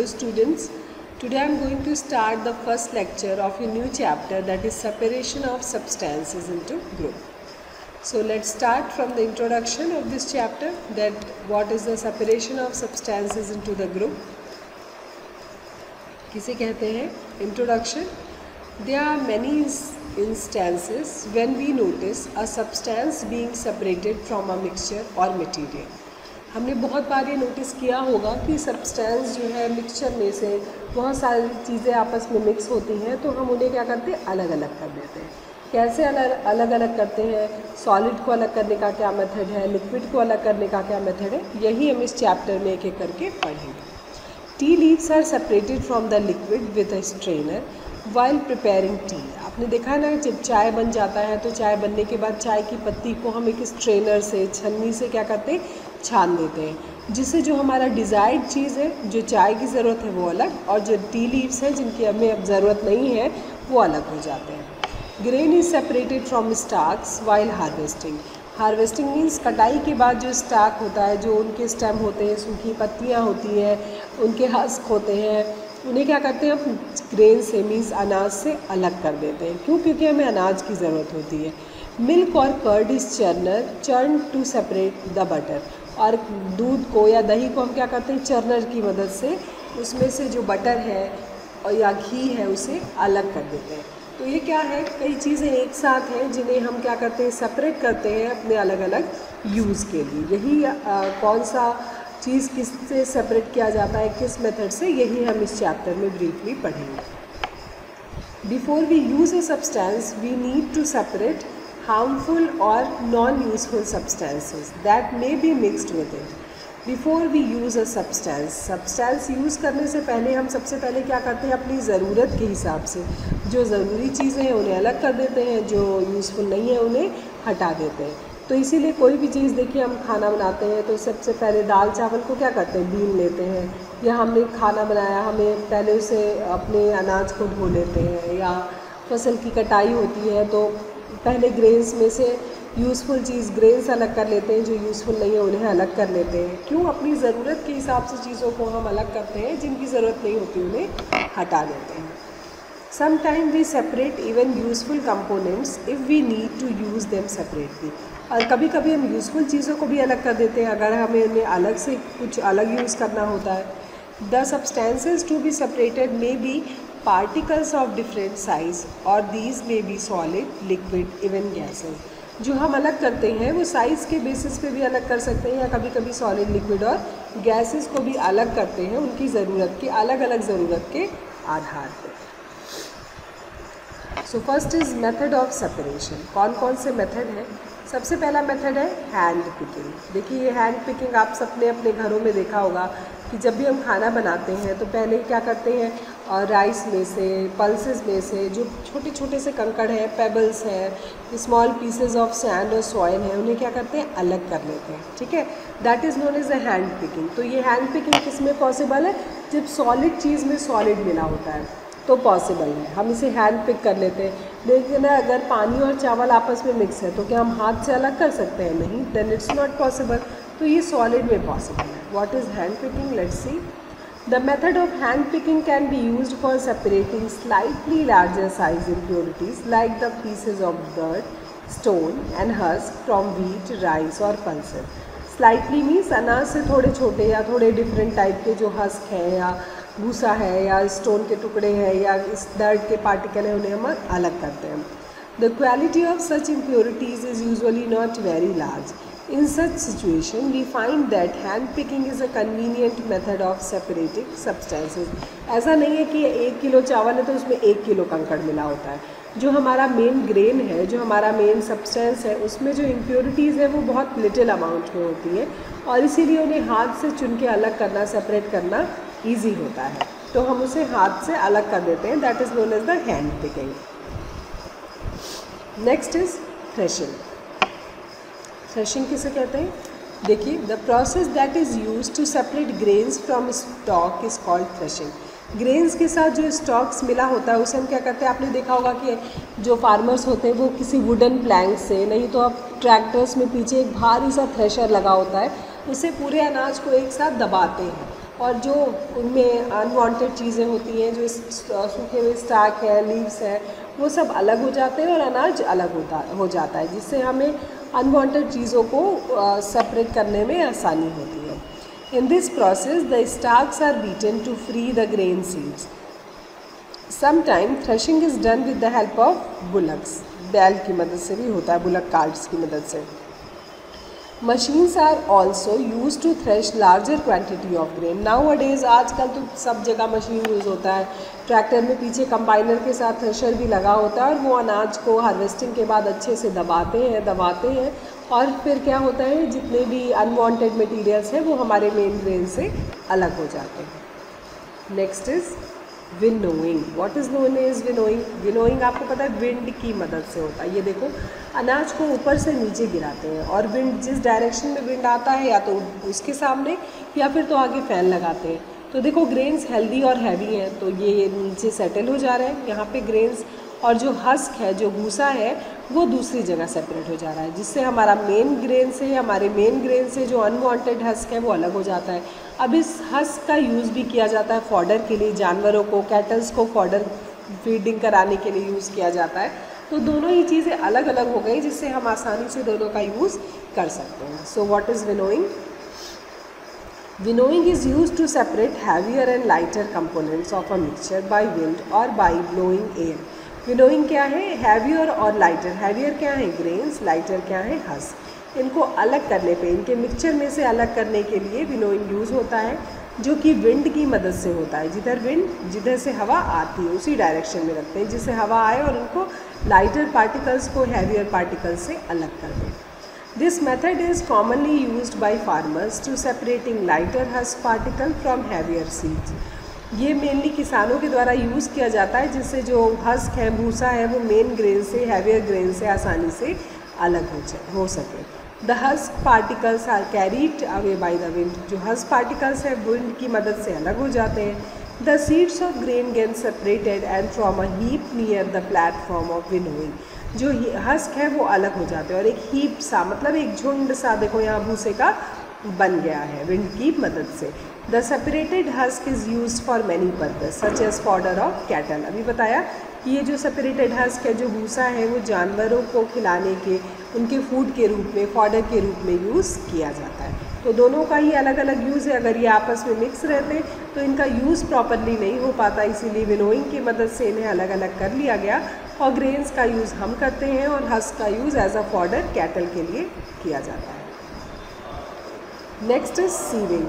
Hello students, today I am going to start the first lecture of a new chapter, that is separation of substances into group. So let's start from the introduction of this chapter, that what is the separation of substances into the group. किसे कहते हैं? Introduction. There are many instances when we notice a substance being separated from a mixture or material. हमने बहुत बार ये notice किया होगा कि substance जो है मिक्सचर में से बहुत सारी चीज़ें आपस में मिक्स होती हैं, तो हम उन्हें क्या करते हैं, अलग अलग कर देते हैं. कैसे अलग अलग करते हैं? सॉलिड को अलग करने का क्या मेथड है, लिक्विड को अलग करने का क्या मेथड है, यही हम इस चैप्टर में एक एक करके पढ़ेंगे. Tea leaves are separated from the liquid with a strainer while preparing tea. आपने देखा है ना, जब चाय बन जाता है तो चाय बनने के बाद चाय की पत्ती को हम एक स्ट्रेनर से, छन्नी से क्या करते हैं, छान देते हैं, जिससे जो हमारा डिज़ायर्ड चीज़ है, जो चाय की ज़रूरत है वो अलग, और जो टी लीव्स हैं जिनकी हमें अब ज़रूरत नहीं है वो अलग हो जाते हैं. Grain is separated from stalks while harvesting. Harvesting means कटाई के बाद जो स्टाक होता है, जो उनके स्टेम होते हैं, सूखी पत्तियाँ होती हैं, उनके हस्क होते हैं, उन्हें क्या करते हैं, हम ग्रेन से मीन्स अनाज से अलग कर देते हैं. क्यों? क्योंकि हमें अनाज की ज़रूरत होती है. मिल्क और curd is churn to separate the butter. और दूध को या दही को हम क्या करते हैं, चर्नर की मदद से उसमें से जो बटर है और या घी है उसे अलग कर देते हैं. तो ये क्या है, कई चीज़ें एक साथ हैं जिन्हें हम क्या करते हैं, सेपरेट करते हैं अपने अलग अलग यूज़ के लिए. यही कौन सा चीज़ किससे सेपरेट किया जाता है, किस मेथड से, यही हम इस चैप्टर में ब्रीफली पढ़ेंगे. Before we use a substance we need to separate harmful or non-useful substances that may be mixed with it. Before we use a substance use करने से पहले हम सबसे पहले क्या करते हैं, अपनी ज़रूरत के हिसाब से जो ज़रूरी चीज़ें हैं उन्हें अलग कर देते हैं, जो यूज़फुल नहीं है उन्हें हटा देते हैं. तो इसीलिए कोई भी चीज़, देखिए हम खाना बनाते हैं तो सबसे पहले दाल चावल को क्या करते हैं, बीन लेते हैं, या हमने खाना बनाया, हमें पहले उसे अपने अनाज को धो लेते हैं, या फसल की कटाई होती है तो पहले ग्रेन्स में से यूज़फुल चीज़ ग्रेन्स अलग कर लेते हैं, जो यूज़फुल नहीं है उन्हें अलग कर लेते हैं. क्यों? अपनी ज़रूरत के हिसाब से चीज़ों को हम अलग करते हैं, जिनकी ज़रूरत नहीं होती उन्हें हटा देते हैं. Some time we separate even useful components if we need to use them separately. और कभी कभी हम यूज़फुल चीज़ों को भी अलग कर देते हैं अगर हमें उन्हें अलग से कुछ अलग यूज़ करना होता है. The substances to be separated may be particles of different size or these may be solid, liquid, even gases. जो हम अलग करते हैं वो साइज़ के बेसिस पे भी अलग कर सकते हैं, या कभी कभी सॉलिड, लिक्विड और गैसेस को भी अलग करते हैं उनकी ज़रूरत के, अलग अलग ज़रूरत के आधार पर. So first is method of separation. कौन कौन से मेथड हैं? सबसे पहला मेथड है हैंड पिकिंग. देखिए ये हैंड पिकिंग आप सबने अपने घरों में देखा होगा कि जब भी हम खाना बनाते हैं तो पहले क्या करते हैं, और राइस में से, पल्सेस में से जो छोटे छोटे से कंकड़ हैं, पेबल्स हैं, स्मॉल पीसेस ऑफ सैंड और सॉइल है, उन्हें क्या करते हैं, अलग कर लेते हैं. ठीक है, that is known as a hand picking. तो ये हैंड पिकिंग किस में पॉसिबल है? जब सॉलिड चीज़ में सॉलिड मिला होता है तो पॉसिबल है, हम इसे हैंड पिक कर लेते हैं. लेकिन अगर पानी और चावल आपस में मिक्स है तो क्या हम हाथ से अलग कर सकते हैं? नहीं, देन इट्स नॉट पॉसिबल. तो ये सॉलिड में पॉसिबल है. What is hand picking? Let's see. The method of hand picking can be used for separating slightly larger size impurities like the pieces of dirt, stone and husk from wheat, rice or pulses. Slightly means अनाज से थोड़े छोटे या थोड़े different type के जो husk है, या भूसा है, या stone के टुकड़े हैं, या इस dirt के particle हैं, उन्हें हम अलग करते हैं. The quality of such impurities is usually not very large. In such situation, we find that hand picking is a convenient method of separating substances. ऐसा नहीं है कि 1 किलो चावल है तो उसमें 1 किलो कंकड़ मिला होता है. जो हमारा मेन ग्रेन है, जो हमारा मेन सब्सटेंस है, उसमें जो इम्प्योरिटीज़ है वो बहुत लिटिल अमाउंट में होती है, और इसीलिए उन्हें हाथ से चुन के अलग करना, सेपरेट करना ईजी होता है. तो हम उसे हाथ से अलग कर देते हैं. That is known as the hand picking. Next is threshing. Threshing किसे कहते हैं? देखिए, the process that is used to separate grains from stalk is called threshing. Grains के साथ जो स्टॉक्स मिला होता है उसे हम क्या करते हैं, आपने देखा होगा कि जो फार्मर्स होते हैं वो किसी वुडन प्लैंक से, नहीं तो आप ट्रैक्टर्स में पीछे एक भारी सा थ्रेशर लगा होता है, उससे पूरे अनाज को एक साथ दबाते हैं और जो उनमें अनवांटेड चीज़ें होती हैं, जो सूखे हुए स्टार्क है, लीव्स है, वो सब अलग हो जाते हैं और अनाज अलग हो जाता है, जिससे हमें अनवांटेड चीज़ों को सेपरेट करने में आसानी होती है। In this process the stalks are beaten to free the grain seeds. Sometime threshing is done with the help of bullocks, बैल की मदद से भी होता है, बुलक कार्ट्स की मदद से। Machines are also used to thresh larger quantity of grain. Nowadays आजकल तो सब जगह मशीन यूज़ होता है। ट्रैक्टर में पीछे कंबाइनर के साथ थ्रेशर भी लगा होता है और वो अनाज को हार्वेस्टिंग के बाद अच्छे से दबाते हैं और फिर क्या होता है, जितने भी अनवांटेड मटेरियल्स हैं वो हमारे मेन ग्रेन से अलग हो जाते हैं। Next is winnowing. What is known as winnowing? Winnowing आपको पता है विंड की मदद से होता है। ये देखो, अनाज को ऊपर से नीचे गिराते हैं और विंड जिस डायरेक्शन में विंड आता है या तो उसके सामने या फिर तो आगे फ़ैन लगाते हैं। तो देखो ग्रेन्स हेल्दी और हैवी हैं, तो ये नीचे सेटल हो जा रहे हैं यहाँ पे ग्रेन्स, और जो हस्क है, जो भूसा है, वो दूसरी जगह सेपरेट हो जा रहा है, जिससे हमारे मेन ग्रेन से जो अनवांटेड हस्क है वो अलग हो जाता है। अब इस हस्क का यूज़ भी किया जाता है फॉडर के लिए, जानवरों को, कैटल्स को फॉडर फीडिंग कराने के लिए यूज़ किया जाता है। तो दोनों ही चीज़ें अलग अलग हो गई, जिससे हम आसानी से दोनों का यूज़ कर सकते हैं। So what is winnowing? Winnowing is used to separate heavier and lighter components of a mixture by wind or by blowing air. Winnowing क्या है? Heavier और lighter. Heavier क्या है? Grains. Lighter क्या है? husk. इनको अलग करने पे, इनके मिक्सचर में से अलग करने के लिए विनोइंग यूज़ होता है, जो कि विंड की मदद से होता है। जिधर से हवा आती है उसी डायरेक्शन में रखते हैं, जिससे हवा आए और उनको लाइटर पार्टिकल्स को हैवियर पार्टिकल्स से अलग कर दें। This method is commonly used by farmers to separating lighter husk particle from heavier seeds. ये मेनली किसानों के द्वारा यूज़ किया जाता है, जिससे जो हस्क है, भूसा है, वो मेन ग्रेन से, हैवियर ग्रेन से आसानी से अलग हो सके। The husk particles are carried away by the wind. जो हस्क पार्टिकल्स है विंड की मदद से अलग हो जाते हैं। The seeds of grain get separated and from a heap near the platform of winnowing. जो हस्क है वो अलग हो जाते हैं और एक हीप सा, मतलब एक झुंड सा, देखो यहाँ भूसे का बन गया है विंड की मदद से। The separated husk is use for many purpose such as fodder of cattle. अभी बताया कि ये जो सेपरेटेड हस्क है, जो भूसा है, वो जानवरों को खिलाने के, उनके फूड के रूप में, फॉडर के रूप में यूज़ किया जाता है। तो दोनों का ही अलग अलग यूज़ है। अगर ये आपस में मिक्स रहते तो इनका यूज़ प्रॉपरली नहीं हो पाता, इसीलिए विनोइंग की मदद से इन्हें अलग अलग कर लिया गया और ग्रेन्स का यूज़ हम करते हैं और हस्क का use as a fodder cattle के लिए किया जाता है। Next is sieving.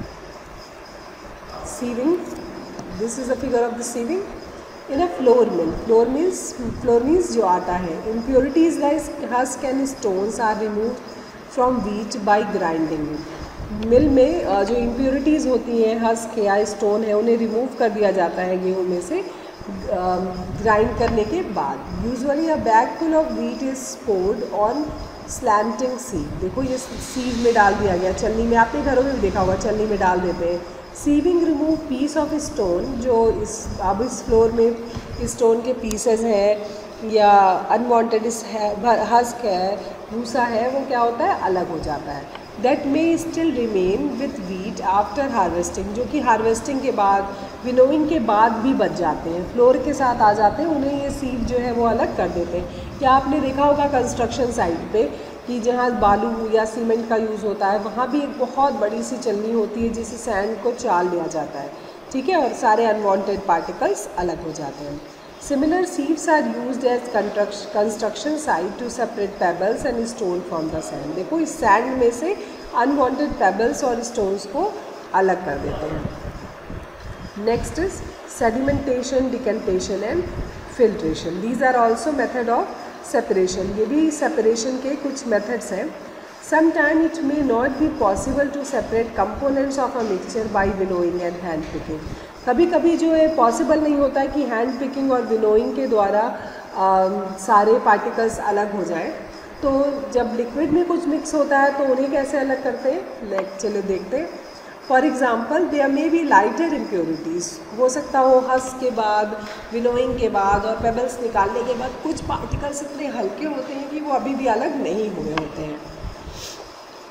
Sieving, this is a figure of the sieving in a flour mill. Flour means जो आटा है। Impurities like husk and stones are removed from wheat by grinding. Mill में जो इम्प्योरिटीज़ होती हैं, हस्क या stone है, उन्हें रिमूव कर दिया जाता है गेहूँ में से ग्राइंड करने के बाद। Usually a bag full of wheat is poured on slanting sieve. देखो ये सीव में डाल दिया गया, चलनी में, आपने घरों में भी देखा होगा, चलनी में डाल देते हैं। Sieving remove piece of stone, जो अब इस फ्लोर में स्टोन के पीसेस हैं या अनवांटेड हस्क है, भूसा है, वो क्या होता है, अलग हो जाता है। That may still remain with wheat after harvesting, जो कि हार्वेस्टिंग के बाद, विनोइंग के बाद भी बच जाते हैं, फ्लोर के साथ आ जाते हैं, उन्हें ये सीव जो है वो अलग कर देते हैं। या आपने देखा होगा कंस्ट्रक्शन साइट पे कि जहाँ बालू या सीमेंट का यूज़ होता है, वहाँ भी एक बहुत बड़ी सी चलनी होती है जिससे सैंड को चाल लिया जाता है, ठीक है, और सारे अनवांटेड पार्टिकल्स अलग हो जाते हैं। Similar sieves are used as construction site to separate pebbles and stone from the sand. देखो इस sand में से unwanted pebbles और stones को अलग कर देते हैं। Next is sedimentation, decantation and filtration. These are also method of separation. ये भी separation के कुछ methods हैं। Sometimes it may not be possible to separate components of a mixture by winnowing and hand picking. कभी कभी जो है possible नहीं होता है कि हैंड पिकिंग और विनोइंग के द्वारा सारे पार्टिकल्स अलग हो जाए। तो जब लिक्विड में कुछ मिक्स होता है तो उन्हें कैसे अलग करते हैं, चलो देखते हैं। For example there may be lighter impurities. हो सकता हो हस्क के बाद, विनोइंग के बाद और पेबल्स निकालने के बाद कुछ पार्टिकल्स इतने हल्के होते हैं कि वो अभी भी अलग नहीं हुए होते हैं।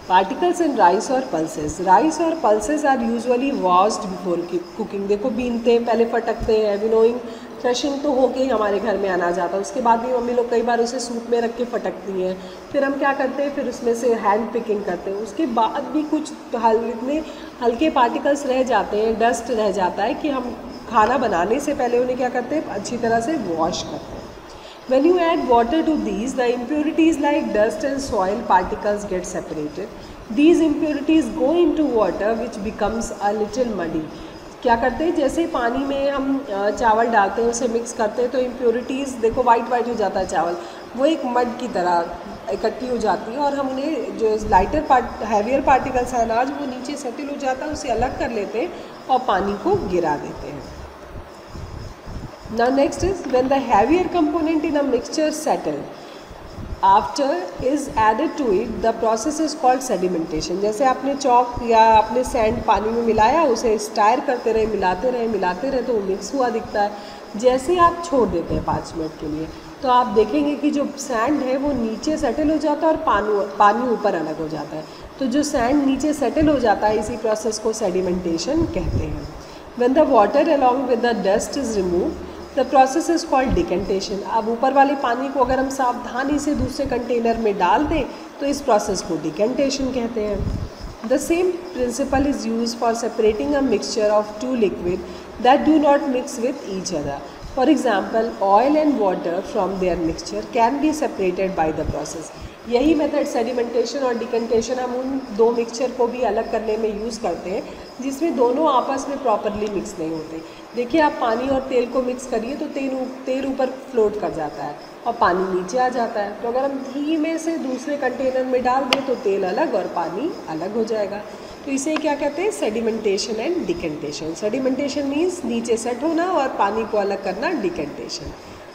पार्टिकल्स इन राइस और पल्सेस। राइस और pulses are usually washed before cooking. देखो बीनते हैं, पहले फटकते हैं, विनोइंग क्रशिंग तो होके ही हमारे घर में आना जाता है। उसके बाद भी मम्मी लोग कई बार उसे सूप में रख के फटकती हैं। फिर हम क्या करते हैं, फिर उसमें से हैंड पिकिंग करते हैं। उसके बाद भी कुछ इतने हल्के पार्टिकल्स रह जाते हैं, डस्ट रह जाता है कि हम खाना बनाने से पहले उन्हें क्या करते हैं, अच्छी तरह से वॉश करते हैं। When you add water to these, the impurities like dust and soil particles get separated. These impurities go into water which becomes a little muddy. क्या करते हैं, जैसे पानी में हम चावल डालते हैं, उसे मिक्स करते हैं तो इम्प्योरिटीज़ देखो वाइट वाइट हो जाता है चावल, वो एक मड की तरह इकट्ठी हो जाती है और हम उन्हें जो लाइटर हैवियर पार्टिकल्स है अनाज वो नीचे सेटल हो जाता है, उसे अलग कर लेते हैं और पानी को गिरा देते हैं। Now next is when the heavier component in a mixture settle after is added to it, the process is called sedimentation. जैसे आपने चॉक या आपने सैंड पानी में मिलाया, उसे स्टायर करते रहे, मिलाते रहे तो वो मिक्स हुआ दिखता है। जैसे ही आप छोड़ देते हैं 5 मिनट के लिए तो आप देखेंगे कि जो सैंड है वो नीचे सेटल हो जाता है और पानी ऊपर अलग हो जाता है। तो जो सैंड नीचे सेटल हो जाता है, इसी प्रोसेस को सेडिमेंटेशन कहते हैं। When the water along with the dust is removed, the process is called decantation. अब ऊपर वाले पानी को अगर हम सावधानी से दूसरे कंटेनर में डाल दें तो इस प्रोसेस को डिकेंटेशन कहते हैं। The same principle is use for separating a mixture of two liquid that do not mix with each other. For example oil and water from their mixture can be separated by the process. यही method sedimentation और decantation हम उन दो mixture को भी अलग करने में यूज़ करते हैं जिसमें दोनों आपस में प्रॉपरली मिक्स नहीं होते। देखिए आप पानी और तेल को मिक्स करिए तो तेल ऊपर फ्लोट कर जाता है और पानी नीचे आ जाता है। तो अगर हम धीमे से दूसरे कंटेनर में डाल दें तो तेल अलग और पानी अलग हो जाएगा। तो इसे क्या कहते हैं, sedimentation and decantation. Sedimentation means नीचे सेट होना और पानी को अलग करना decantation.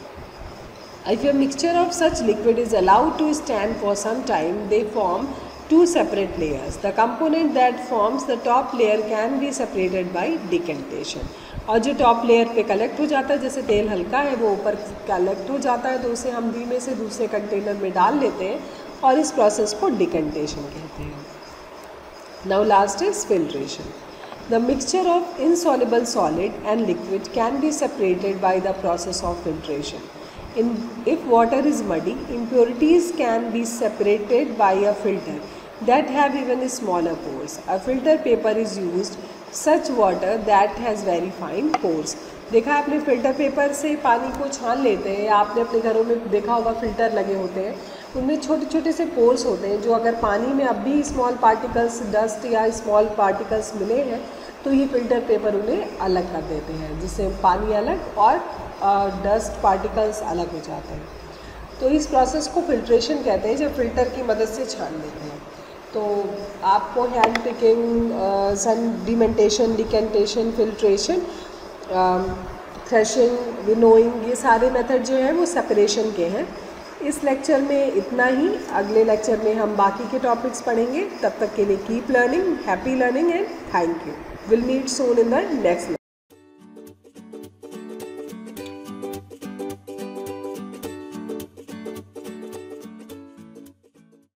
If a mixture of such liquid is allowed to stand for some time, they form two separate layers. The component that forms the top layer can be separated by decantation. और जो top layer पे collect हो जाता है, जैसे तेल हल्का है वो ऊपर कलेक्ट हो जाता है, तो उसे हम धीमे से दूसरे कंटेनर में डाल लेते हैं और इस प्रोसेस को डिकेंटेशन कहते हैं। Now last is filtration. The mixture of insoluble solid and liquid can be separated by the process of filtration. If water is muddy, impurities can be separated by a filter that have even smaller pores. A filter paper is used such water that has very fine pores. देखा आपने filter paper से पानी को छान लेते हैं या आपने अपने घरों में देखा होगा फिल्टर लगे होते हैं, उनमें छोटे छोटे से पोर्स होते हैं जो अगर पानी में अब भी स्मॉल पार्टिकल्स डस्ट या स्मॉल पार्टिकल्स मिले हैं तो ये फिल्टर पेपर उन्हें अलग कर देते हैं, जिससे पानी अलग और डस्ट पार्टिकल्स अलग हो जाते हैं। तो इस प्रोसेस को फिल्ट्रेशन कहते हैं जब फिल्टर की मदद से छान लेते हैं। तो आपको hand picking, sedimentation, decantation, filtration, crushing, winnowing, ये सारे मेथड जो हैं वो सेपरेशन के हैं। इस लेक्चर में इतना ही। अगले लेक्चर में हम बाकी के टॉपिक्स पढ़ेंगे। तब तक के लिए keep learning, happy learning and thank you. Will meet soon in the next.